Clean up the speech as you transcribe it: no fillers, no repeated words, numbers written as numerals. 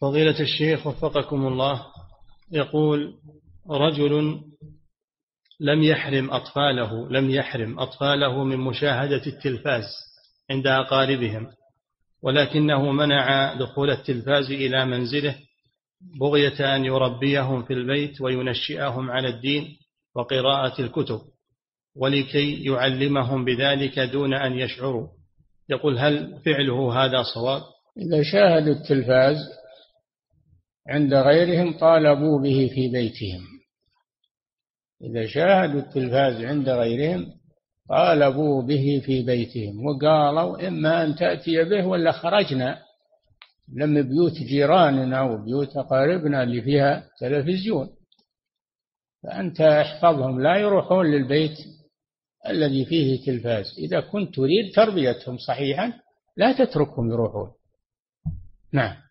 فضيلة الشيخ وفقكم الله، يقول رجل لم يحرم أطفاله من مشاهدة التلفاز عند أقاربهم، ولكنه منع دخول التلفاز إلى منزله بغية أن يربيهم في البيت وينشئهم على الدين وقراءة الكتب، ولكي يعلمهم بذلك دون أن يشعروا. يقول هل فعله هذا صواب؟ إذا شاهدوا التلفاز عند غيرهم طالبوا به في بيتهم. إذا شاهدوا التلفاز عند غيرهم طالبوا به في بيتهم، وقالوا إما أن تأتي به ولا خرجنا لم بيوت جيراننا وبيوت أقاربنا اللي فيها تلفزيون، فأنت احفظهم لا يروحون للبيت الذي فيه تلفاز. إذا كنت تريد تربيتهم صحيحا لا تتركهم يروحون. نعم.